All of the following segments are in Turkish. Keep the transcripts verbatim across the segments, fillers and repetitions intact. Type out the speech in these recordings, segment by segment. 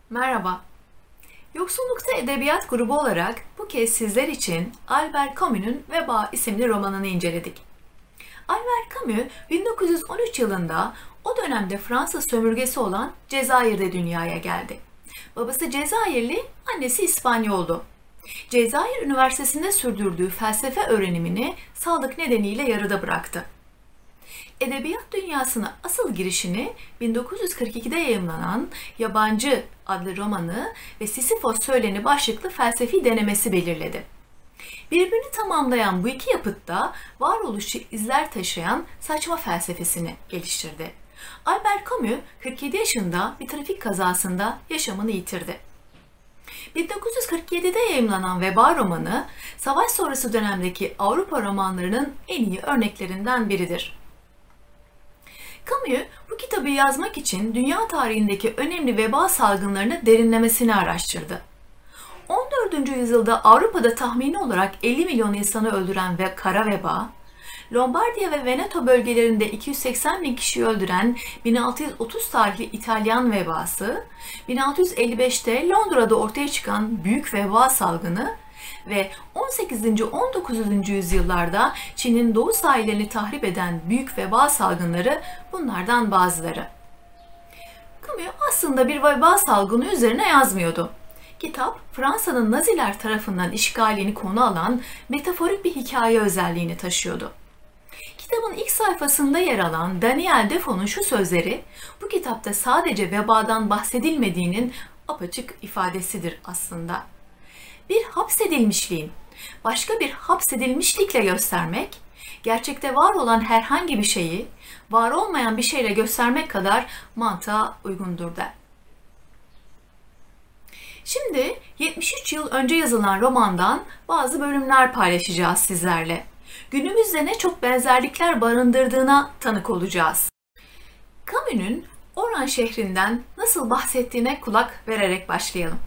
Merhaba. Yoksullukta Edebiyat grubu olarak bu kez sizler için Albert Camus'un Veba isimli romanını inceledik. Albert Camus bin dokuz yüz on üç yılında o dönemde Fransız sömürgesi olan Cezayir'de dünyaya geldi. Babası Cezayirli, annesi İspanyoldu. Cezayir Üniversitesi'nde sürdürdüğü felsefe öğrenimini sağlık nedeniyle yarıda bıraktı. Edebiyat dünyasına asıl girişini bin dokuz yüz kırk ikide yayımlanan Yabancı adlı romanı ve Sisifos Söyleni başlıklı felsefi denemesi belirledi. Birbirini tamamlayan bu iki yapıtta varoluşçu izler taşıyan saçma felsefesini geliştirdi. Albert Camus kırk yedi yaşında bir trafik kazasında yaşamını yitirdi. bin dokuz yüz kırk yedide yayımlanan Veba romanı, savaş sonrası dönemdeki Avrupa romanlarının en iyi örneklerinden biridir. Camus bu kitabı yazmak için dünya tarihindeki önemli veba salgınlarını derinlemesine araştırdı. on dördüncü yüzyılda Avrupa'da tahmini olarak elli milyon insanı öldüren ve kara veba, Lombardiya ve Veneto bölgelerinde iki yüz seksen bin kişiyi öldüren bin altı yüz otuz tarihli İtalyan vebası, bin altı yüz elli beşte Londra'da ortaya çıkan büyük veba salgını ve on sekizinci on dokuzuncu yüzyıllarda Çin'in doğu sahillerini tahrip eden büyük veba salgınları bunlardan bazıları. Camus aslında bir veba salgını üzerine yazmıyordu. Kitap, Fransa'nın Naziler tarafından işgalini konu alan metaforik bir hikaye özelliğini taşıyordu. Kitabın ilk sayfasında yer alan Daniel Defoe'nun şu sözleri, bu kitapta sadece vebadan bahsedilmediğinin apaçık ifadesidir aslında. Bir hapsedilmişliğin başka bir hapsedilmişlikle göstermek, gerçekte var olan herhangi bir şeyi var olmayan bir şeyle göstermek kadar mantığa uygundur der. Şimdi yetmiş üç yıl önce yazılan romandan bazı bölümler paylaşacağız sizlerle. Günümüzde ne çok benzerlikler barındırdığına tanık olacağız. Camus'un Oran şehrinden nasıl bahsettiğine kulak vererek başlayalım.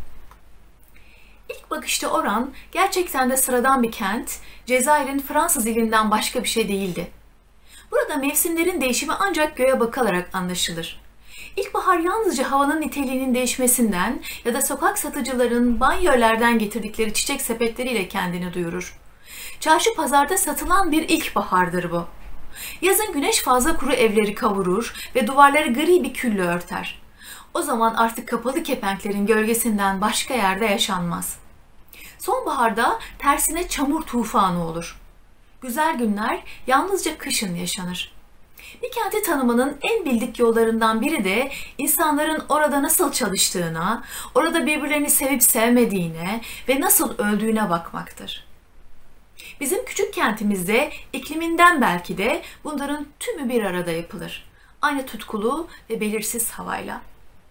İlk bakışta Oran gerçekten de sıradan bir kent, Cezayir'in Fransız ilinden başka bir şey değildi. Burada mevsimlerin değişimi ancak göğe bakılarak anlaşılır. İlkbahar yalnızca havanın niteliğinin değişmesinden ya da sokak satıcıların banyolardan getirdikleri çiçek sepetleriyle kendini duyurur. Çarşı pazarda satılan bir ilkbahardır bu. Yazın güneş fazla kuru evleri kavurur ve duvarları gri bir külle örter. O zaman artık kapalı kepenklerin gölgesinden başka yerde yaşanmaz. Sonbaharda tersine çamur tufanı olur. Güzel günler yalnızca kışın yaşanır. Bir kenti tanımanın en bildik yollarından biri de insanların orada nasıl çalıştığına, orada birbirlerini sevip sevmediğine ve nasıl öldüğüne bakmaktır. Bizim küçük kentimizde ikliminden belki de bunların tümü bir arada yapılır. Aynı tutkulu ve belirsiz havayla.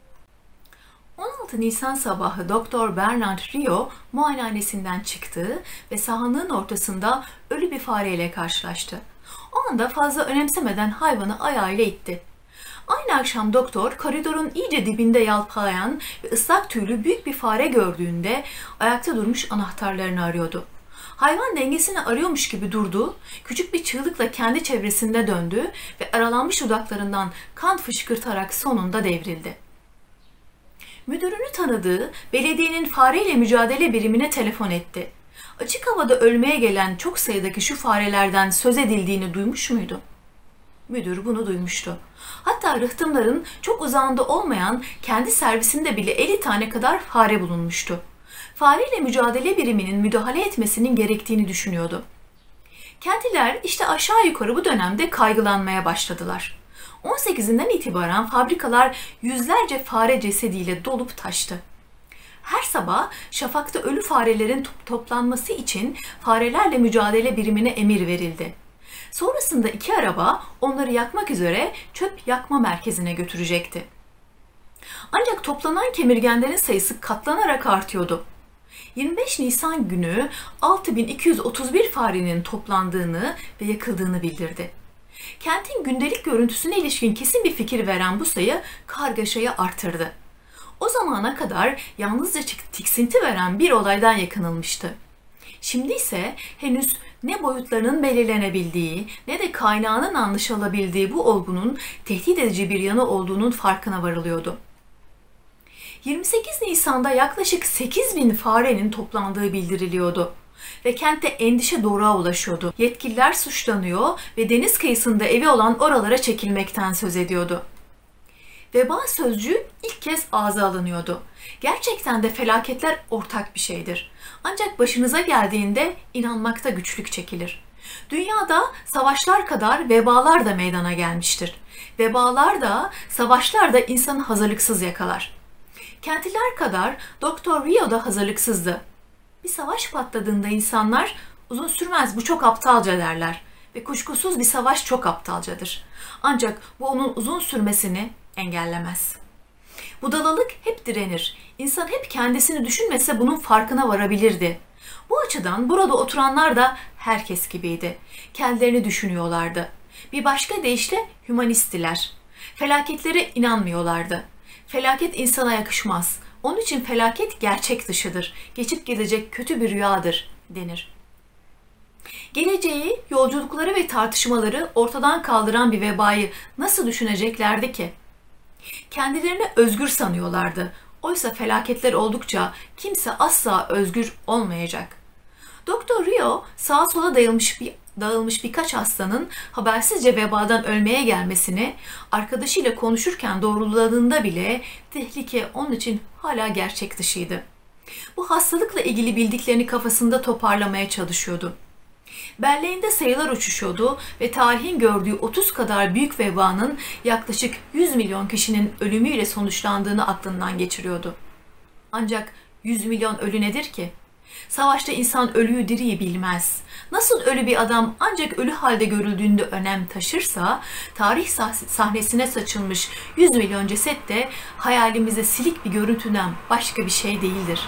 on altı Nisan sabahı Doktor Bernard Rio muayenehanesinden çıktı ve sahanlığın ortasında ölü bir fareyle karşılaştı. O anda fazla önemsemeden hayvanı ayağıyla itti. Aynı akşam doktor koridorun iyice dibinde yalpalayan ve ıslak tüylü büyük bir fare gördüğünde ayakta durmuş anahtarlarını arıyordu. Hayvan dengesini arıyormuş gibi durdu, küçük bir çığlıkla kendi çevresinde döndü ve aralanmış dudaklarından kan fışkırtarak sonunda devrildi. Müdürünü tanıdığı belediyenin fareyle mücadele birimine telefon etti. Açık havada ölmeye gelen çok sayıdaki şu farelerden söz edildiğini duymuş muydu? Müdür bunu duymuştu. Hatta rıhtımların çok uzağında olmayan kendi servisinde bile elli tane kadar fare bulunmuştu. Fareyle mücadele biriminin müdahale etmesinin gerektiğini düşünüyordu. Kentliler işte aşağı yukarı bu dönemde kaygılanmaya başladılar. on sekizinden itibaren fabrikalar yüzlerce fare cesediyle dolup taştı. Her sabah şafakta ölü farelerin top toplanması için farelerle mücadele birimine emir verildi. Sonrasında iki araba onları yakmak üzere çöp yakma merkezine götürecekti. Ancak toplanan kemirgenlerin sayısı katlanarak artıyordu. yirmi beş Nisan günü altı bin iki yüz otuz bir farenin toplandığını ve yakıldığını bildirdi. Kentin gündelik görüntüsüne ilişkin kesin bir fikir veren bu sayı kargaşayı artırdı. O zamana kadar yalnızca tiksinti veren bir olaydan yakınılmıştı. Şimdi ise henüz ne boyutlarının belirlenebildiği ne de kaynağının anlaşılabildiği bu olgunun tehdit edici bir yanı olduğunun farkına varılıyordu. yirmi sekiz Nisan'da yaklaşık sekiz bin farenin toplandığı bildiriliyordu ve kentte endişe doruğa ulaşıyordu. Yetkililer suçlanıyor ve deniz kıyısında evi olan oralara çekilmekten söz ediyordu. Veba sözcüğü ilk kez ağza alınıyordu. Gerçekten de felaketler ortak bir şeydir. Ancak başınıza geldiğinde inanmakta güçlük çekilir. Dünyada savaşlar kadar vebalar da meydana gelmiştir. Vebalar da, savaşlar da insanı hazırlıksız yakalar. Kentliler kadar Doktor Rio da hazırlıksızdı. Bir savaş patladığında insanlar uzun sürmez, bu çok aptalca derler. Ve kuşkusuz bir savaş çok aptalcadır. Ancak bu onun uzun sürmesini engellemez. Budalalık hep direnir. İnsan hep kendisini düşünmese bunun farkına varabilirdi. Bu açıdan burada oturanlar da herkes gibiydi. Kendilerini düşünüyorlardı. Bir başka deyişle hümanisttiler. Felaketlere inanmıyorlardı. Felaket insana yakışmaz. Onun için felaket gerçek dışıdır. Geçip gidecek kötü bir rüyadır denir. Geleceği, yolculukları ve tartışmaları ortadan kaldıran bir vebayı nasıl düşüneceklerdi ki? Kendilerini özgür sanıyorlardı. Oysa felaketler oldukça kimse asla özgür olmayacak. Doktor Rio sağa sola dağılmış, bir, dağılmış birkaç hastanın habersizce vebadan ölmeye gelmesini arkadaşıyla konuşurken doğruladığında bile tehlike onun için hala gerçek dışıydı. Bu hastalıkla ilgili bildiklerini kafasında toparlamaya çalışıyordu. Belleğinde sayılar uçuşuyordu ve tarihin gördüğü otuz kadar büyük vebanın yaklaşık yüz milyon kişinin ölümüyle sonuçlandığını aklından geçiriyordu. Ancak yüz milyon ölü nedir ki? Savaşta insan ölüyü diriyi bilmez. Nasıl ölü bir adam ancak ölü halde görüldüğünde önem taşırsa, tarih sahnesine saçılmış yüz milyon ceset de hayalimize silik bir görüntüden başka bir şey değildir.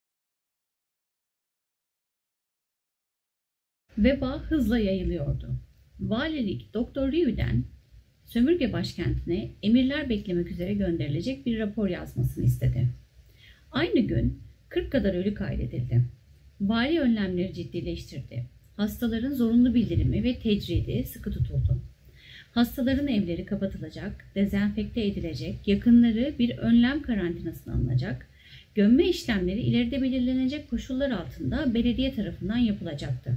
Veba hızla yayılıyordu. Valilik Doktor Rio'den sömürge başkentine emirler beklemek üzere gönderilecek bir rapor yazmasını istedi. Aynı gün kırk kadar ölü kaydedildi. Vali önlemleri ciddileştirdi. Hastaların zorunlu bildirimi ve tecridi sıkı tutuldu. Hastaların evleri kapatılacak, dezenfekte edilecek, yakınları bir önlem karantinasına alınacak, gömme işlemleri ileride belirlenecek koşullar altında belediye tarafından yapılacaktı.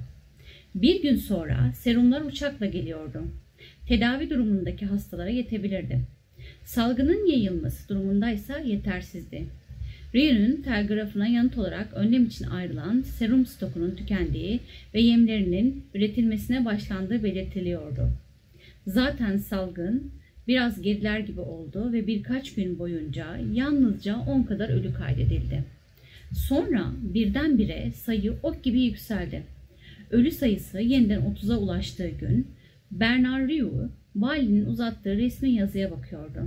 Bir gün sonra serumlar uçakla geliyordu. Tedavi durumundaki hastalara yetebilirdi. Salgının yayılması durumundaysa yetersizdi. Rio'nun telgrafına yanıt olarak önlem için ayrılan serum stokunun tükendiği ve yemlerinin üretilmesine başlandığı belirtiliyordu. Zaten salgın biraz geriler gibi oldu ve birkaç gün boyunca yalnızca on kadar ölü kaydedildi. Sonra birdenbire sayı ok gibi yükseldi. Ölü sayısı yeniden otuza ulaştığı gün Bernard Rio valinin uzattığı resmi yazıya bakıyordu.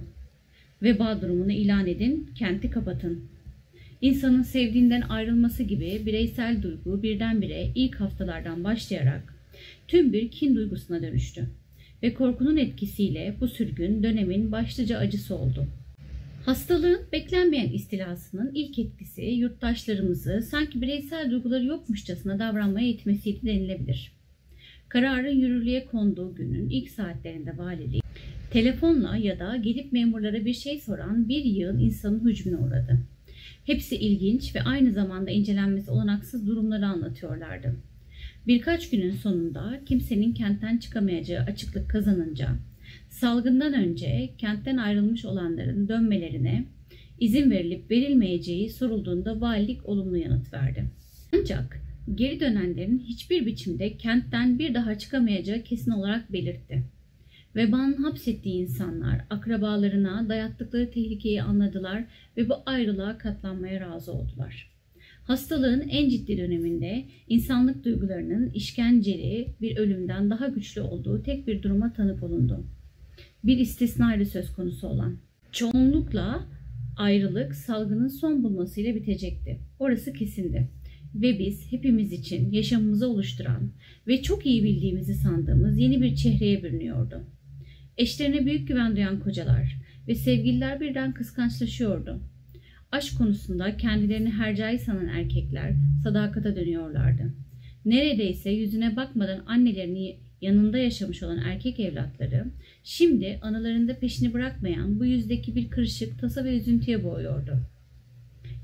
Veba durumunu ilan edin, kenti kapatın. İnsanın sevdiğinden ayrılması gibi bireysel duygu birdenbire ilk haftalardan başlayarak tüm bir kin duygusuna dönüştü. Ve korkunun etkisiyle bu sürgün dönemin başlıca acısı oldu. Hastalığın beklenmeyen istilasının ilk etkisi yurttaşlarımızı sanki bireysel duyguları yokmuşçasına davranmaya itmesiydi denilebilir. Kararın yürürlüğe konduğu günün ilk saatlerinde valilik, telefonla ya da gelip memurlara bir şey soran bir yığın insanın hücumuna uğradı. Hepsi ilginç ve aynı zamanda incelenmesi olanaksız durumları anlatıyorlardı. Birkaç günün sonunda kimsenin kentten çıkamayacağı açıklık kazanınca, salgından önce kentten ayrılmış olanların dönmelerine izin verilip verilmeyeceği sorulduğunda valilik olumlu yanıt verdi. Ancak geri dönenlerin hiçbir biçimde kentten bir daha çıkamayacağı kesin olarak belirtti. Vebanın hapsettiği insanlar akrabalarına dayattıkları tehlikeyi anladılar ve bu ayrılığa katlanmaya razı oldular. Hastalığın en ciddi döneminde insanlık duygularının işkenceli bir ölümden daha güçlü olduğu tek bir duruma tanık olundu. Bir istisnayla söz konusu olan. Çoğunlukla ayrılık salgının son bulmasıyla bitecekti. Orası kesindi. Ve biz hepimiz için yaşamımızı oluşturan ve çok iyi bildiğimizi sandığımız yeni bir çehreye bürünüyordu. Eşlerine büyük güven duyan kocalar ve sevgililer birden kıskançlaşıyordu. Aşk konusunda kendilerini hercai sanan erkekler sadakata dönüyorlardı. Neredeyse yüzüne bakmadan annelerini yanında yaşamış olan erkek evlatları, şimdi anılarında peşini bırakmayan bu yüzdeki bir kırışık tasa ve üzüntüye boğuyordu.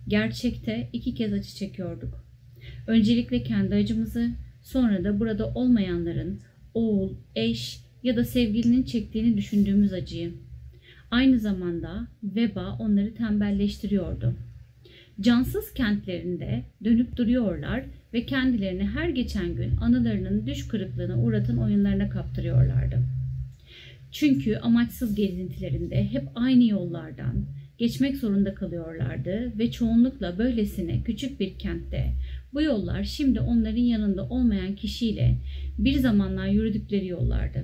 Gerçekte iki kez acı çekiyorduk. Öncelikle kendi acımızı, sonra da burada olmayanların, oğul, eş ya da sevgilinin çektiğini düşündüğümüz acıyı. Aynı zamanda veba onları tembelleştiriyordu. Cansız kentlerinde dönüp duruyorlar ve kendilerini her geçen gün anılarının düş kırıklığına uğratan oyunlarına kaptırıyorlardı. Çünkü amaçsız gezintilerinde hep aynı yollardan geçmek zorunda kalıyorlardı ve çoğunlukla böylesine küçük bir kentte bu yollar şimdi onların yanında olmayan kişiyle bir zamanlar yürüdükleri yollardı.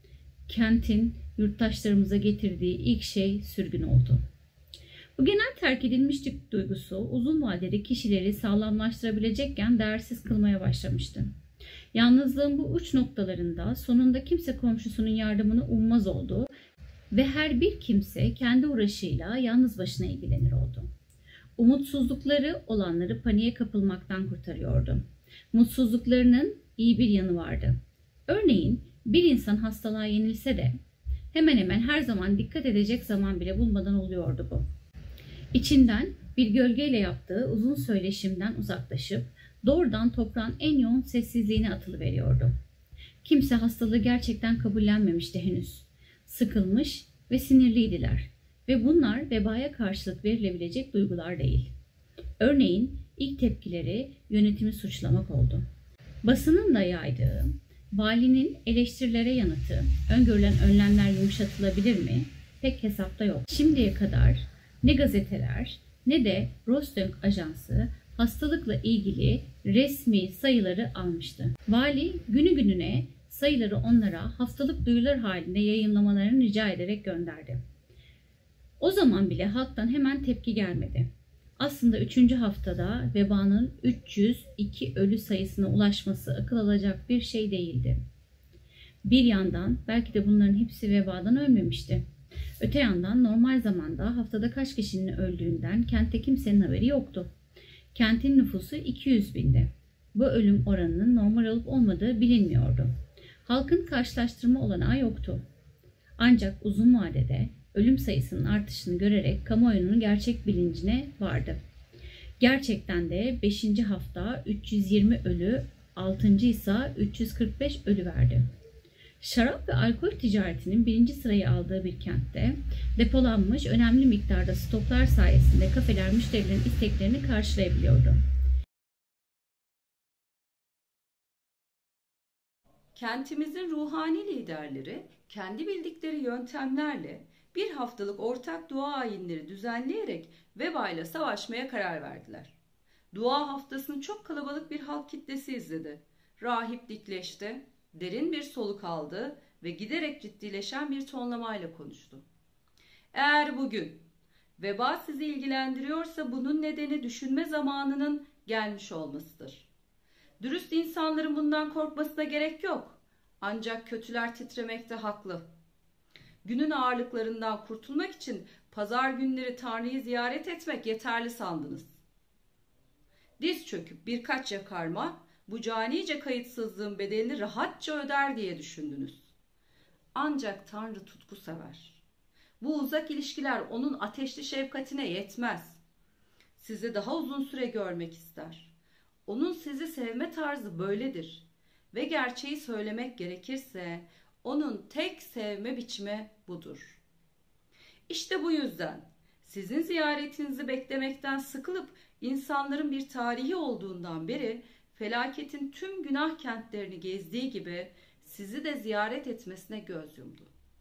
Kentin yurttaşlarımıza getirdiği ilk şey sürgün oldu. Bu genel terk edilmişlik duygusu uzun vadede kişileri sağlamlaştırabilecekken değersiz kılmaya başlamıştı. Yalnızlığın bu uç noktalarında sonunda kimse komşusunun yardımını ummaz oldu ve her bir kimse kendi uğraşıyla yalnız başına ilgilenir oldu. Umutsuzlukları olanları paniğe kapılmaktan kurtarıyordu. Mutsuzluklarının iyi bir yanı vardı. Örneğin bir insan hastalığa yenilse de hemen hemen her zaman dikkat edecek zaman bile bulmadan oluyordu bu. İçinden bir gölgeyle yaptığı uzun söyleşimden uzaklaşıp doğrudan toprağın en yoğun sessizliğine atılıveriyordu. Kimse hastalığı gerçekten kabullenmemişti henüz. Sıkılmış ve sinirliydiler ve bunlar vebaya karşılık verilebilecek duygular değil. Örneğin ilk tepkileri yönetimi suçlamak oldu. Basının da yaydığı, valinin eleştirilere yanıtı, öngörülen önlemler yumuşatılabilir mi? Pek hesapta yok. Şimdiye kadar ne gazeteler ne de Rostök Ajansı hastalıkla ilgili resmi sayıları almıştı. Vali günü gününe sayıları onlara haftalık duyurular halinde yayınlamalarını rica ederek gönderdi. O zaman bile halktan hemen tepki gelmedi. Aslında üçüncü haftada vebanın üç yüz iki ölü sayısına ulaşması akıl alacak bir şey değildi. Bir yandan belki de bunların hepsi vebadan ölmemişti. Öte yandan normal zamanda haftada kaç kişinin öldüğünden kentte kimsenin haberi yoktu. Kentin nüfusu iki yüz bindi. Bu ölüm oranının normal olup olmadığı bilinmiyordu. Halkın karşılaştırma olanağı yoktu. Ancak uzun vadede ölüm sayısının artışını görerek kamuoyunun gerçek bilincine vardı. Gerçekten de beşinci hafta üç yüz yirmi ölü, altıncı ise üç yüz kırk beş ölü verdi. Şarap ve alkol ticaretinin birinci sırayı aldığı bir kentte depolanmış önemli miktarda stoklar sayesinde kafeler müşterilerin isteklerini karşılayabiliyordu. Kentimizin ruhani liderleri kendi bildikleri yöntemlerle bir haftalık ortak dua ayinleri düzenleyerek vebayla savaşmaya karar verdiler. Dua haftasını çok kalabalık bir halk kitlesi izledi. Rahip dikleşti, derin bir soluk aldı ve giderek ciddileşen bir tonlamayla konuştu. Eğer bugün veba sizi ilgilendiriyorsa bunun nedeni düşünme zamanının gelmiş olmasıdır. Dürüst insanların bundan korkmasına gerek yok. Ancak kötüler titremekte haklı. Günün ağırlıklarından kurtulmak için pazar günleri Tanrı'yı ziyaret etmek yeterli sandınız. Diz çöküp birkaç yakarma bu canice kayıtsızlığın bedelini rahatça öder diye düşündünüz. Ancak Tanrı tutku sever. Bu uzak ilişkiler onun ateşli şefkatine yetmez. Sizi daha uzun süre görmek ister. Onun sizi sevme tarzı böyledir. Ve gerçeği söylemek gerekirse onun tek sevme biçimi budur. İşte bu yüzden sizin ziyaretinizi beklemekten sıkılıp insanların bir tarihi olduğundan beri felaketin tüm günah kentlerini gezdiği gibi sizi de ziyaret etmesine göz yumdu.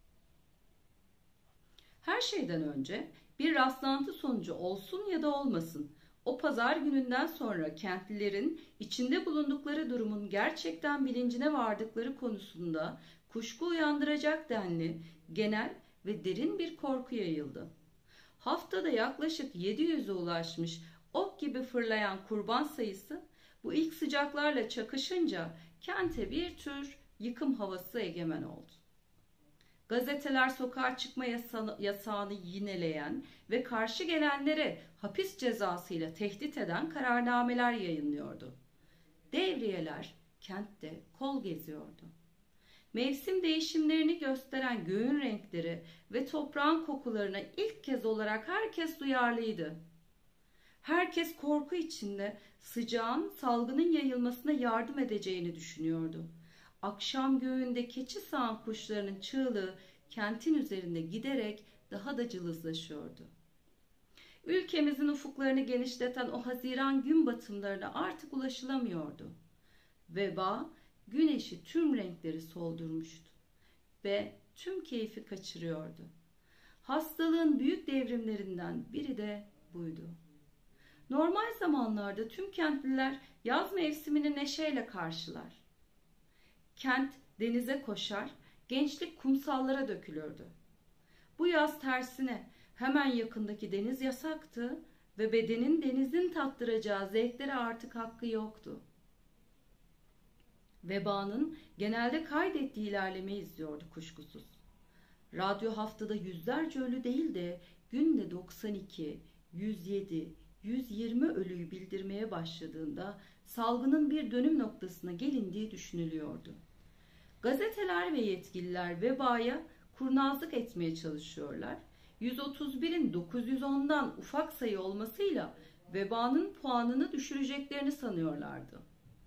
Her şeyden önce bir rastlantı sonucu olsun ya da olmasın, o pazar gününden sonra kentlilerin içinde bulundukları durumun gerçekten bilincine vardıkları konusunda kuşku uyandıracak denli, genel ve derin bir korku yayıldı. Haftada yaklaşık yedi yüze ulaşmış ok gibi fırlayan kurban sayısı bu ilk sıcaklarla çakışınca kente bir tür yıkım havası egemen oldu. Gazeteler sokağa çıkma yasağını yineleyen ve karşı gelenlere hapis cezasıyla tehdit eden kararnameler yayınlıyordu. Devriyeler kentte kol geziyordu. Mevsim değişimlerini gösteren göğün renkleri ve toprağın kokularına ilk kez olarak herkes duyarlıydı. Herkes korku içinde sıcağın salgının yayılmasına yardım edeceğini düşünüyordu. Akşam göğünde keçi sağan kuşlarının çığlığı kentin üzerinde giderek daha da cılızlaşıyordu. Ülkemizin ufuklarını genişleten o haziran gün batımlarına artık ulaşılamıyordu. Veba güneşi tüm renkleri soldurmuştu ve tüm keyfi kaçırıyordu. Hastalığın büyük devrimlerinden biri de buydu. Normal zamanlarda tüm kentliler yaz mevsimini neşeyle karşılar. Kent denize koşar, gençlik kumsallara dökülürdü. Bu yaz tersine hemen yakındaki deniz yasaktı ve bedenin denizin tattıracağı zevklere artık hakkı yoktu. Vebanın genelde kaydettiği ilerlemeyi izliyordu kuşkusuz. Radyo haftada yüzlerce ölü değil de günde doksan iki, yüz yedi, yüz yirmi ölüyü bildirmeye başladığında salgının bir dönüm noktasına gelindiği düşünülüyordu. Gazeteler ve yetkililer vebaya kurnazlık etmeye çalışıyorlar. yüz otuz birin dokuz yüz ondan ufak sayı olmasıyla vebanın puanını düşüreceklerini sanıyorlardı.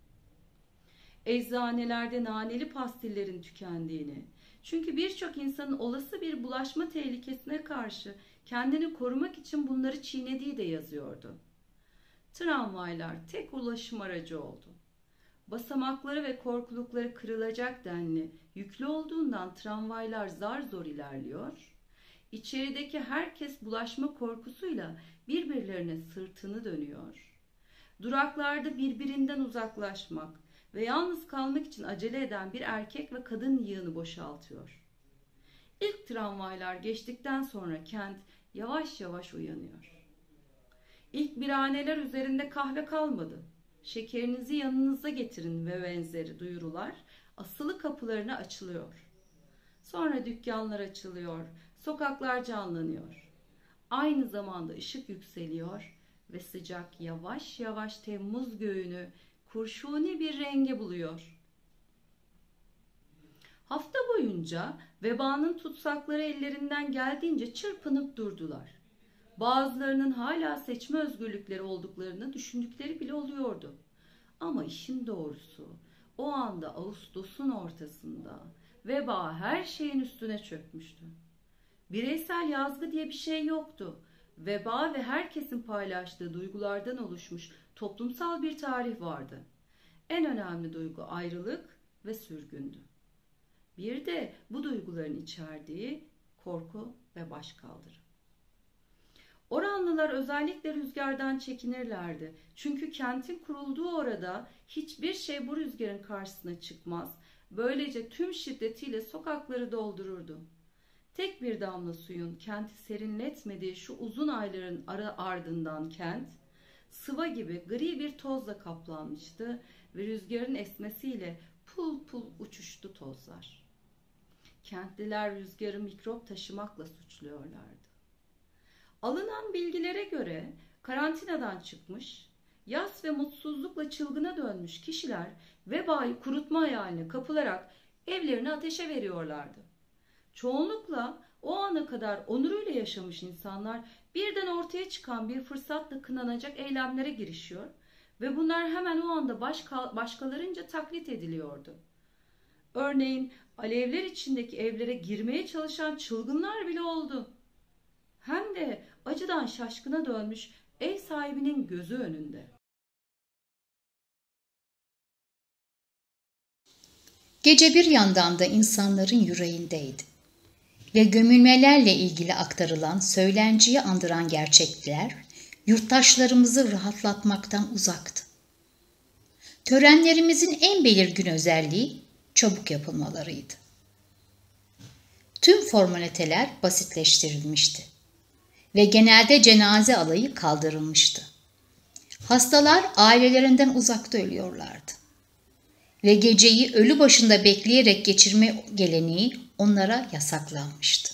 Eczanelerde naneli pastillerin tükendiğini, çünkü birçok insanın olası bir bulaşma tehlikesine karşı kendini korumak için bunları çiğnediği de yazıyordu. Tramvaylar tek ulaşım aracı oldu. Basamakları ve korkulukları kırılacak denli yüklü olduğundan tramvaylar zar zor ilerliyor, İçerideki herkes bulaşma korkusuyla birbirlerine sırtını dönüyor. Duraklarda birbirinden uzaklaşmak ve yalnız kalmak için acele eden bir erkek ve kadın yığını boşaltıyor. İlk tramvaylar geçtikten sonra kent yavaş yavaş uyanıyor. İlk birhaneler üzerinde kahve kalmadı. Şekerinizi yanınıza getirin ve benzeri duyurular asılı kapılarına açılıyor. Sonra dükkanlar açılıyor, sokaklar canlanıyor. Aynı zamanda ışık yükseliyor ve sıcak yavaş yavaş Temmuz göğünü kurşuni bir renge buluyor. Hafta boyunca vebanın tutsakları ellerinden geldiğince çırpınıp durdular. Bazılarının hala seçme özgürlükleri olduklarını düşündükleri bile oluyordu. Ama işin doğrusu o anda Ağustos'un ortasında veba her şeyin üstüne çökmüştü. Bireysel yazgı diye bir şey yoktu. Veba ve herkesin paylaştığı duygulardan oluşmuş toplumsal bir tarih vardı. En önemli duygu ayrılık ve sürgündü. Bir de bu duyguların içerdiği korku ve başkaldırı. Oranlılar özellikle rüzgardan çekinirlerdi. Çünkü kentin kurulduğu orada hiçbir şey bu rüzgarın karşısına çıkmaz. Böylece tüm şiddetiyle sokakları doldururdu. Tek bir damla suyun kenti serinletmediği şu uzun ayların ardından kent, sıva gibi gri bir tozla kaplanmıştı ve rüzgarın esmesiyle pul pul uçuştu tozlar. Kentliler rüzgarı mikrop taşımakla suçluyorlardı. Alınan bilgilere göre karantinadan çıkmış, yas ve mutsuzlukla çılgına dönmüş kişiler vebayı kurutma hayaline kapılarak evlerini ateşe veriyorlardı. Çoğunlukla o ana kadar onuruyla yaşamış insanlar birden ortaya çıkan bir fırsatla kınanacak eylemlere girişiyor ve bunlar hemen o anda başka, başkalarınca taklit ediliyordu. Örneğin alevler içindeki evlere girmeye çalışan çılgınlar bile oldu. Hem de acıdan şaşkına dönmüş ev sahibinin gözü önünde. Gece bir yandan da insanların yüreğindeydi ve gömülmelerle ilgili aktarılan söylenciyi andıran gerçekler yurttaşlarımızı rahatlatmaktan uzaktı. Törenlerimizin en belirgin özelliği çabuk yapılmalarıydı. Tüm formaliteler basitleştirilmişti ve genelde cenaze alayı kaldırılmıştı. Hastalar ailelerinden uzakta ölüyorlardı ve geceyi ölü başında bekleyerek geçirme geleneği onlara yasaklanmıştı.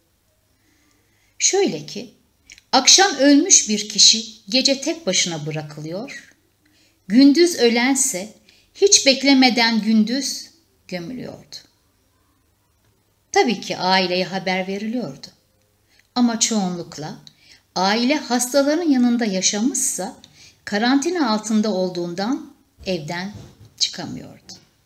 Şöyle ki, akşam ölmüş bir kişi gece tek başına bırakılıyor, gündüz ölense hiç beklemeden gündüz gömülüyordu. Tabii ki aileye haber veriliyordu ama çoğunlukla Aile hastaların yanında yaşamışsa karantina altında olduğundan evden çıkamıyordu.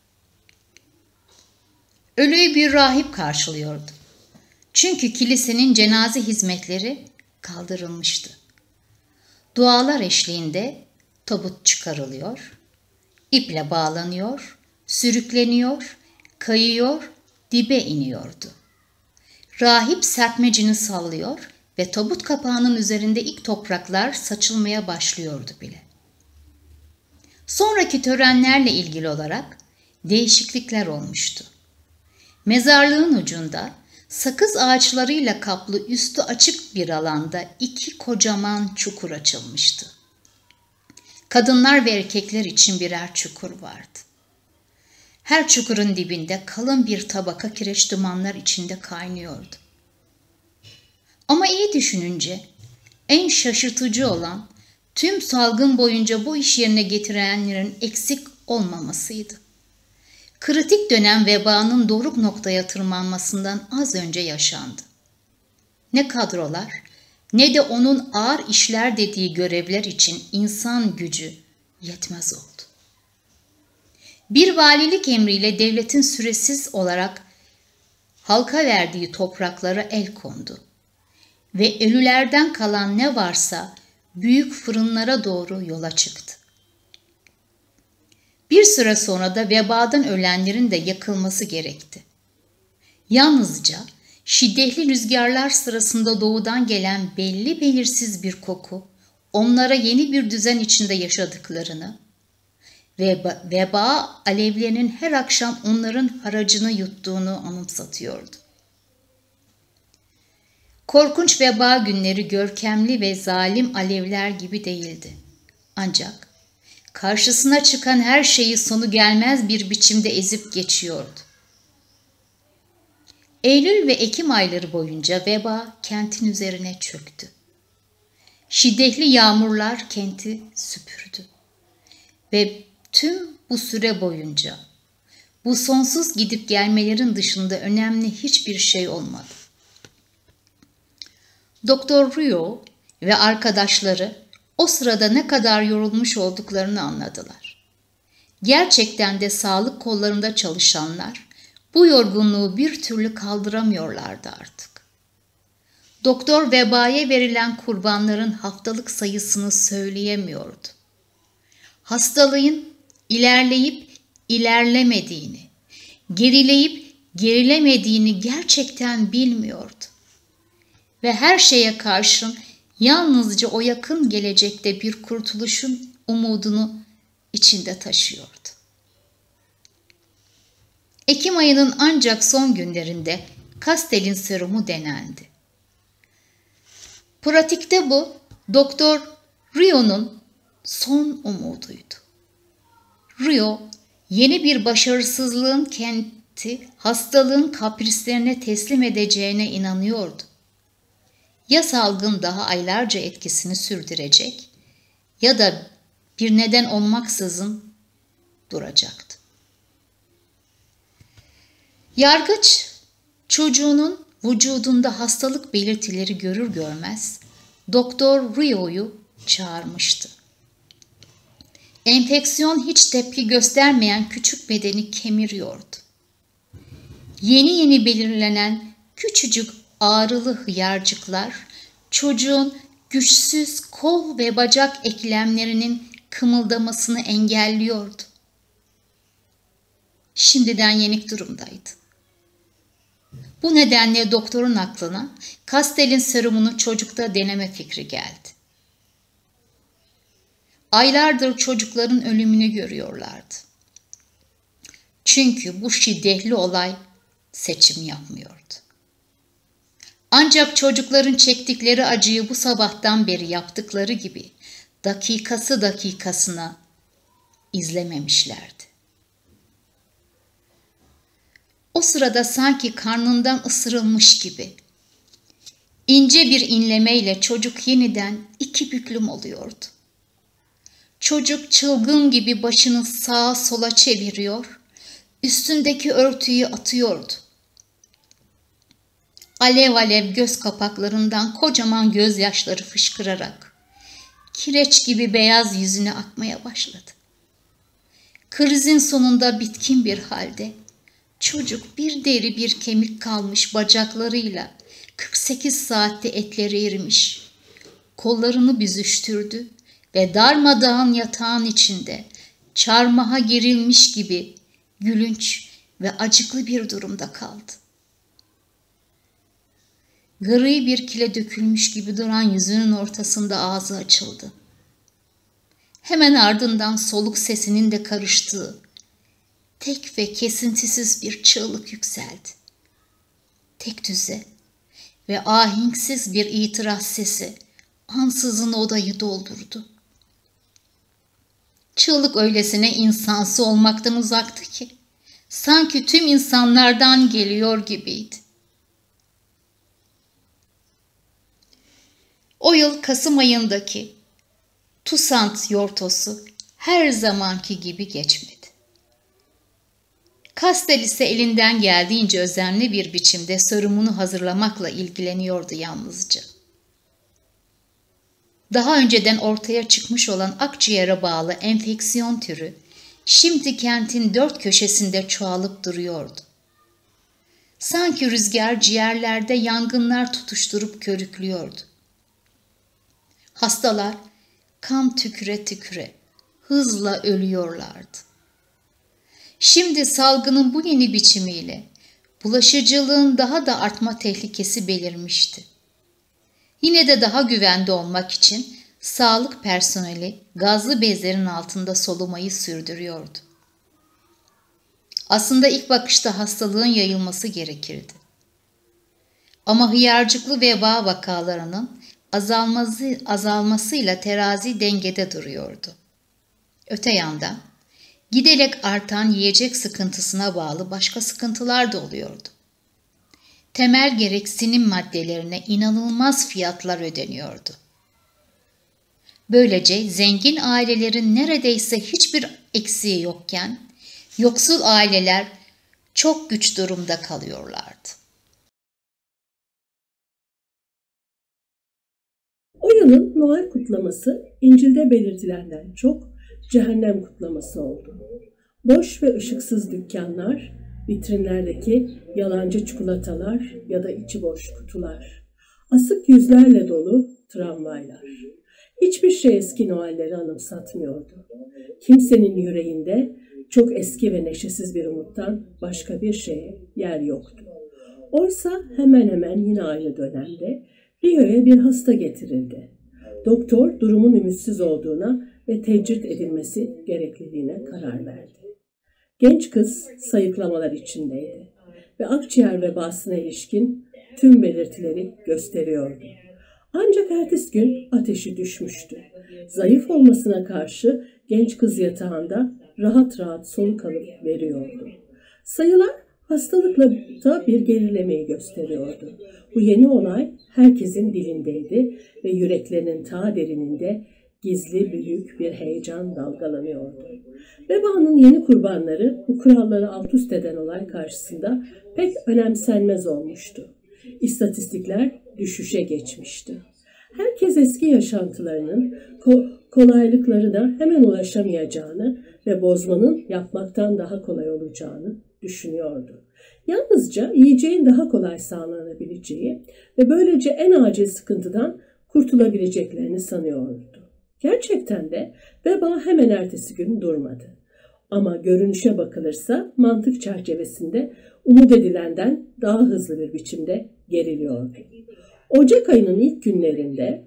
Ölüyü bir rahip karşılıyordu. Çünkü kilisenin cenaze hizmetleri kaldırılmıştı. Dualar eşliğinde tabut çıkarılıyor, iple bağlanıyor, sürükleniyor, kayıyor, dibe iniyordu. Rahip serpmecini sallıyor ve tabut kapağının üzerinde ilk topraklar saçılmaya başlıyordu bile. Sonraki törenlerle ilgili olarak değişiklikler olmuştu. Mezarlığın ucunda sakız ağaçlarıyla kaplı üstü açık bir alanda iki kocaman çukur açılmıştı. Kadınlar ve erkekler için birer çukur vardı. Her çukurun dibinde kalın bir tabaka kireç dumanlar içinde kaynıyordu. Ama iyi düşününce en şaşırtıcı olan tüm salgın boyunca bu iş yerine getirenlerin eksik olmamasıydı. Kritik dönem vebanın doruk noktaya tırmanmasından az önce yaşandı. Ne kadrolar ne de onun ağır işler dediği görevler için insan gücü yetmez oldu. Bir valilik emriyle devletin süresiz olarak halka verdiği topraklara el kondu ve ölülerden kalan ne varsa büyük fırınlara doğru yola çıktı. Bir süre sonra da vebadan ölenlerin de yakılması gerekti. Yalnızca şiddetli rüzgarlar sırasında doğudan gelen belli belirsiz bir koku, onlara yeni bir düzen içinde yaşadıklarını ve veba alevlerinin her akşam onların haracını yuttuğunu anımsatıyordu. Korkunç veba günleri görkemli ve zalim alevler gibi değildi. Ancak karşısına çıkan her şeyi sonu gelmez bir biçimde ezip geçiyordu. Eylül ve Ekim ayları boyunca veba kentin üzerine çöktü. Şiddetli yağmurlar kenti süpürdü. Ve tüm bu süre boyunca bu sonsuz gidip gelmelerin dışında önemli hiçbir şey olmadı. Doktor Rio ve arkadaşları o sırada ne kadar yorulmuş olduklarını anladılar. Gerçekten de sağlık kollarında çalışanlar bu yorgunluğu bir türlü kaldıramıyorlardı artık. Doktor vebaya verilen kurbanların haftalık sayısını söyleyemiyordu. Hastalığın ilerleyip ilerlemediğini, gerileyip gerilemediğini gerçekten bilmiyordu. Ve her şeye karşın yalnızca o yakın gelecekte bir kurtuluşun umudunu içinde taşıyordu. Ekim ayının ancak son günlerinde Kastel'in serumu denendi. Pratikte bu, Doktor Rio'nun son umuduydu. Rio, yeni bir başarısızlığın kenti hastalığın kaprislerine teslim edeceğine inanıyordu. Ya salgın daha aylarca etkisini sürdürecek ya da bir neden olmaksızın duracaktı. Yargıç çocuğunun vücudunda hastalık belirtileri görür görmez Doktor Rio'yu çağırmıştı. Enfeksiyon hiç tepki göstermeyen küçük bedeni kemiriyordu. Yeni yeni belirlenen küçücük ağrılı hıyarcıklar çocuğun güçsüz kol ve bacak eklemlerinin kımıldamasını engelliyordu. Şimdiden yenik durumdaydı. Bu nedenle doktorun aklına Kastel'in serumunu çocukta deneme fikri geldi. Aylardır çocukların ölümünü görüyorlardı. Çünkü bu şiddetli olay seçim yapmıyordu. Ancak çocukların çektikleri acıyı bu sabahtan beri yaptıkları gibi dakikası dakikasına izlememişlerdi. O sırada sanki karnından ısırılmış gibi ince bir inlemeyle çocuk yeniden iki büklüm oluyordu. Çocuk çılgın gibi başını sağa sola çeviriyor, üstündeki örtüyü atıyordu. alev alev göz kapaklarından kocaman gözyaşları fışkırarak kireç gibi beyaz yüzüne akmaya başladı. Krizin sonunda bitkin bir halde çocuk bir deri bir kemik kalmış bacaklarıyla kırk sekiz saatte etleri erimiş, kollarını büzüştürdü ve darmadağın yatağın içinde çarmıha gerilmiş gibi gülünç ve acıklı bir durumda kaldı. Gri bir kile dökülmüş gibi duran yüzünün ortasında ağzı açıldı. Hemen ardından soluk sesinin de karıştığı tek ve kesintisiz bir çığlık yükseldi. Tek düze ve ahenksiz bir itiraz sesi ansızın odayı doldurdu. Çığlık öylesine insansı olmaktan uzaktı ki sanki tüm insanlardan geliyor gibiydi. O yıl Kasım ayındaki Toussaint yortosu her zamanki gibi geçmedi. Kastel ise elinden geldiğince özenli bir biçimde serumunu hazırlamakla ilgileniyordu yalnızca. Daha önceden ortaya çıkmış olan akciğere bağlı enfeksiyon türü şimdi kentin dört köşesinde çoğalıp duruyordu. Sanki rüzgar ciğerlerde yangınlar tutuşturup körüklüyordu. Hastalar kan tüküre tüküre hızla ölüyorlardı. Şimdi salgının bu yeni biçimiyle bulaşıcılığın daha da artma tehlikesi belirmişti. Yine de daha güvende olmak için sağlık personeli gazlı bezlerin altında solumayı sürdürüyordu. Aslında ilk bakışta hastalığın yayılması gerekirdi. Ama hıyarcıklı veba vakalarının azalması, azalmasıyla terazi dengede duruyordu. Öte yandan giderek artan yiyecek sıkıntısına bağlı başka sıkıntılar da oluyordu. Temel gereksinim maddelerine inanılmaz fiyatlar ödeniyordu. Böylece zengin ailelerin neredeyse hiçbir eksiği yokken yoksul aileler çok güç durumda kalıyorlardı. O yılın Noel kutlaması İncil'de belirtilenden çok cehennem kutlaması oldu. Boş ve ışıksız dükkanlar, vitrinlerdeki yalancı çikolatalar ya da içi boş kutular, asık yüzlerle dolu tramvaylar. Hiçbir şey eski Noel'leri anımsatmıyordu. Kimsenin yüreğinde çok eski ve neşesiz bir umuttan başka bir şeye yer yoktu. Oysa hemen hemen yine aynı dönemde Rio'ya bir hasta getirildi. Doktor durumun ümitsiz olduğuna ve tecrit edilmesi gerekliliğine karar verdi. Genç kız sayıklamalar içindeydi ve akciğer vebasına ilişkin tüm belirtileri gösteriyordu. Ancak ertesi gün ateşi düşmüştü. Zayıf olmasına karşı genç kız yatağında rahat rahat soluk alıp veriyordu. Sayılar hastalıkla da bir gerilemeyi gösteriyordu. Bu yeni olay herkesin dilindeydi ve yüreklerinin ta derininde gizli büyük bir heyecan dalgalanıyordu. Vebanın yeni kurbanları bu kuralları alt üst eden olay karşısında pek önemsenmez olmuştu. İstatistikler düşüşe geçmişti. Herkes eski yaşantılarının ko- kolaylıklarına hemen ulaşamayacağını ve bozmanın yapmaktan daha kolay olacağını düşünüyordu. Yalnızca yiyeceğin daha kolay sağlanabileceği ve böylece en acil sıkıntıdan kurtulabileceklerini sanıyordu. Gerçekten de veba hemen ertesi gün durmadı. Ama görünüşe bakılırsa mantık çerçevesinde umut edilenden daha hızlı bir biçimde geriliyordu. Ocak ayının ilk günlerinde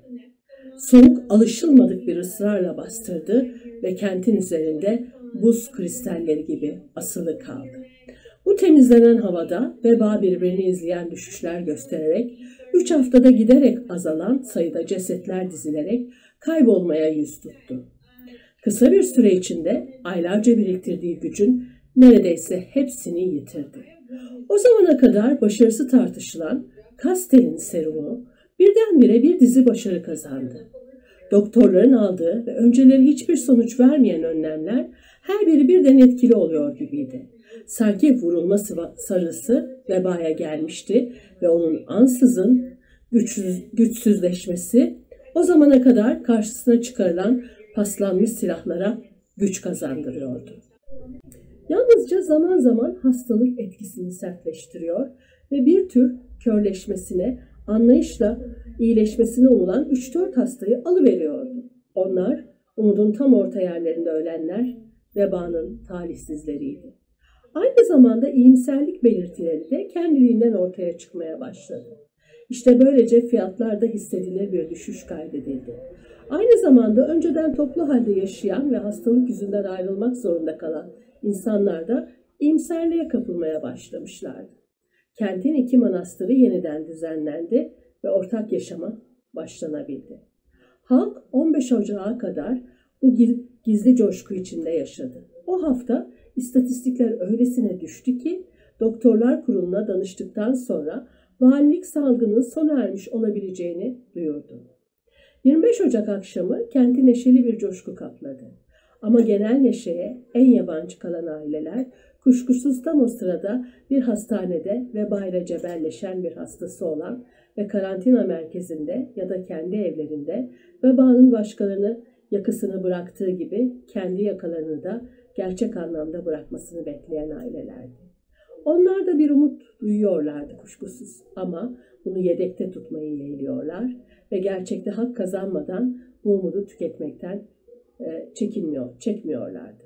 soğuk alışılmadık bir ısrarla bastırdı ve kentin üzerinde buz kristalleri gibi asılı kaldı. Bu temizlenen havada veba birbirini izleyen düşüşler göstererek, üç haftada giderek azalan sayıda cesetler dizilerek kaybolmaya yüz tuttu. Kısa bir süre içinde aylarca biriktirdiği gücün neredeyse hepsini yitirdi. O zamana kadar başarısı tartışılan Kastel'in serumu birdenbire bir dizi başarı kazandı. Doktorların aldığı ve önceleri hiçbir sonuç vermeyen önlemler her biri birden etkili oluyor gibiydi. Sanki vurulma sarısı vebaya gelmişti ve onun ansızın güçsüz, güçsüzleşmesi o zamana kadar karşısına çıkarılan paslanmış silahlara güç kazandırıyordu. Yalnızca zaman zaman hastalık etkisini sertleştiriyor ve bir tür körleşmesine, anlayışla iyileşmesine umulan üç dört hastayı alıveriyordu. Onlar, umudun tam orta yerlerinde ölenler, vebanın talihsizleriydi. Aynı zamanda iyimserlik belirtileri de kendiliğinden ortaya çıkmaya başladı. İşte böylece fiyatlarda hissedilir bir düşüş kaydedildi. Aynı zamanda önceden toplu halde yaşayan ve hastalık yüzünden ayrılmak zorunda kalan insanlar da iyimserliğe kapılmaya başlamışlardı. Kentin iki manastırı yeniden düzenlendi ve ortak yaşama başlanabildi. Halk on beş Ocağı kadar bu gizli coşku içinde yaşadı. O hafta istatistikler öylesine düştü ki Doktorlar Kurulu'na danıştıktan sonra valilik salgının sona ermiş olabileceğini duyurdu. yirmi beş Ocak akşamı kenti neşeli bir coşku kapladı. Ama genel neşeye en yabancı kalan aileler kuşkusuz tam o sırada bir hastanede vebayla cebelleşen bir hastası olan ve karantina merkezinde ya da kendi evlerinde vebanın başkalarını yakasını bıraktığı gibi kendi yakalarını da gerçek anlamda bırakmasını bekleyen ailelerdi. Onlar da bir umut duyuyorlardı kuşkusuz ama bunu yedekte tutmayı yeğliyorlar ve gerçekte hak kazanmadan bu umudu tüketmekten e, çekinmiyor, çekmiyorlardı.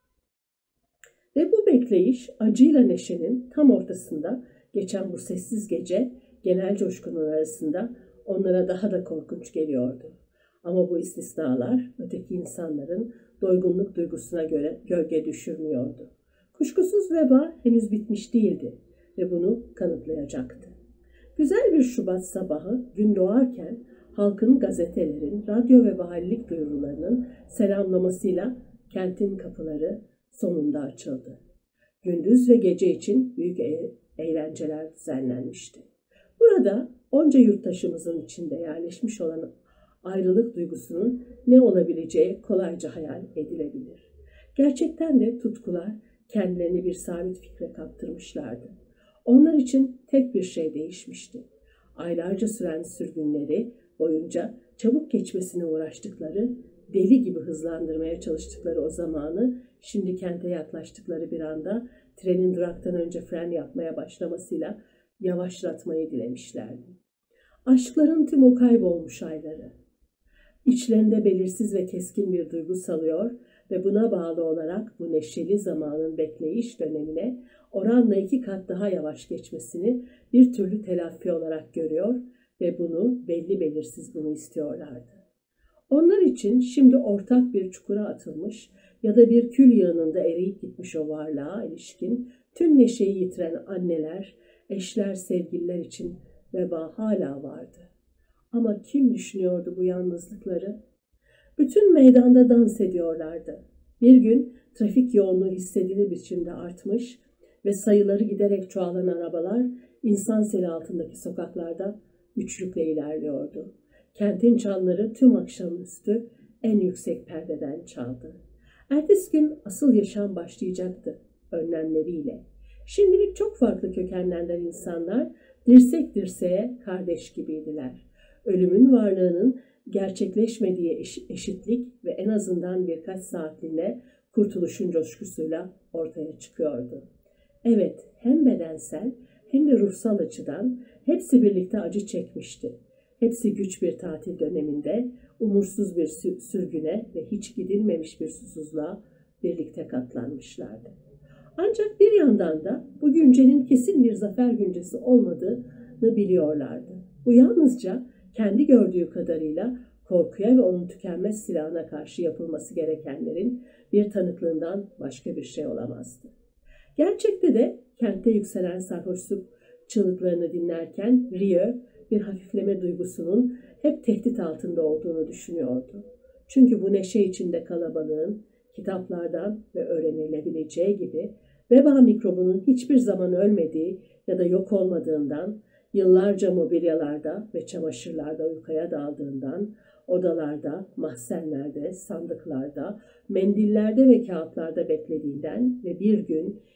Ve bu bekleyiş acıyla neşenin tam ortasında geçen bu sessiz gece genel coşkunun arasında onlara daha da korkunç geliyordu. Ama bu istisnalar öteki insanların doygunluk duygusuna göre gölge düşürmüyordu. Kuşkusuz veba henüz bitmiş değildi ve bunu kanıtlayacaktı. Güzel bir Şubat sabahı gün doğarken halkın, gazetelerin, radyo ve valilik duyurularının selamlamasıyla kentin kapıları sonunda açıldı. Gündüz ve gece için büyük e- eğlenceler düzenlenmişti. Burada onca yurttaşımızın içinde yerleşmiş olan ayrılık duygusunun ne olabileceği kolayca hayal edilebilir. Gerçekten de tutkular kendilerini bir sabit fikre kaptırmışlardı. Onlar için tek bir şey değişmişti. Aylarca süren sürgünleri boyunca çabuk geçmesine uğraştıkları, deli gibi hızlandırmaya çalıştıkları o zamanı şimdi kente yaklaştıkları bir anda trenin duraktan önce fren yapmaya başlamasıyla yavaşlatmayı dilemişlerdi. Aşkların tüm o kaybolmuş ayları. İçlerinde belirsiz ve keskin bir duygu salıyor ve buna bağlı olarak bu neşeli zamanın bekleyiş dönemine oranla iki kat daha yavaş geçmesini bir türlü telafi olarak görüyor ve bunu belli belirsiz bunu istiyorlardı. Onlar için şimdi ortak bir çukura atılmış ya da bir kül yığınında eriyip gitmiş o varlığa ilişkin tüm neşeyi yitiren anneler, eşler, sevgililer için veba hala vardı. Ama kim düşünüyordu bu yalnızlıkları? Bütün meydanda dans ediyorlardı. Bir gün trafik yoğunluğu hissedilir biçimde artmış ve sayıları giderek çoğalan arabalar insan seli altındaki sokaklarda güçlükle ilerliyordu. Kentin çanları tüm akşamüstü en yüksek perdeden çaldı. Ertesi gün asıl yaşam başlayacaktı önlemleriyle. Şimdilik çok farklı kökenlerden insanlar dirsek dirseğe kardeş gibiydiler. Ölümün varlığının gerçekleşmediği eşitlik ve en azından birkaç saatliğine kurtuluşun coşkusuyla ortaya çıkıyordu. Evet, hem bedensel hem de ruhsal açıdan hepsi birlikte acı çekmişti. Hepsi güç bir tatil döneminde umursuz bir sürgüne ve hiç gidilmemiş bir susuzluğa birlikte katlanmışlardı. Ancak bir yandan da bu güncenin kesin bir zafer güncesi olmadığını biliyorlardı. Bu yalnızca kendi gördüğü kadarıyla korkuya ve onun tükenmez silahına karşı yapılması gerekenlerin bir tanıklığından başka bir şey olamazdı. Gerçekte de kentte yükselen sarhoşluk çığlıklarını dinlerken Rio bir hafifleme duygusunun hep tehdit altında olduğunu düşünüyordu. Çünkü bu neşe içinde kalabalığın kitaplardan ve öğrenilebileceği gibi veba mikrobunun hiçbir zaman ölmediği ya da yok olmadığından, yıllarca mobilyalarda ve çamaşırlarda uykuya daldığından, odalarda, mahzenlerde, sandıklarda, mendillerde ve kağıtlarda beklediğinden ve bir gün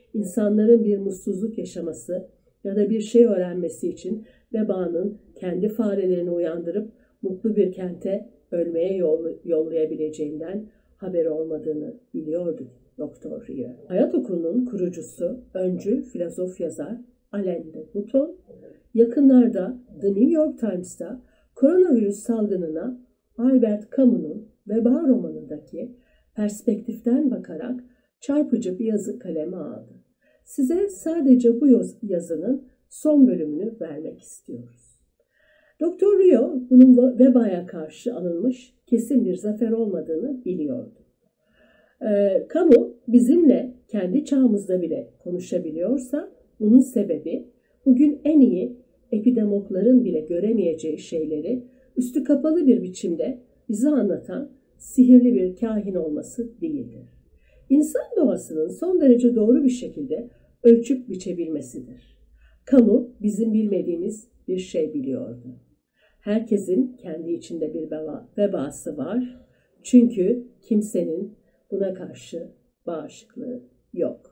insanların bir mutsuzluk yaşaması ya da bir şey öğrenmesi için vebanın kendi farelerini uyandırıp mutlu bir kente ölmeye yollayabileceğinden haberi olmadığını biliyordu Doktor Rieu. Hayat Okulu'nun kurucusu, öncü filozof yazar Alain de Botton, yakınlarda The New York Times'ta koronavirüs salgınına Albert Camus'un Veba romanındaki perspektiften bakarak çarpıcı bir yazı kaleme aldı. Size sadece bu yazının son bölümünü vermek istiyoruz. Doktor Rieu bunun vebaya karşı alınmış kesin bir zafer olmadığını biliyordu. Ee, Camus bizimle kendi çağımızda bile konuşabiliyorsa bunun sebebi bugün en iyi epidemologların bile göremeyeceği şeyleri üstü kapalı bir biçimde bize anlatan sihirli bir kahin olması değildir. İnsan doğasının son derece doğru bir şekilde ölçüp biçebilmesidir. Camus bizim bilmediğimiz bir şey biliyordu. Herkesin kendi içinde bir vebası var. Çünkü kimsenin buna karşı bağışıklığı yok.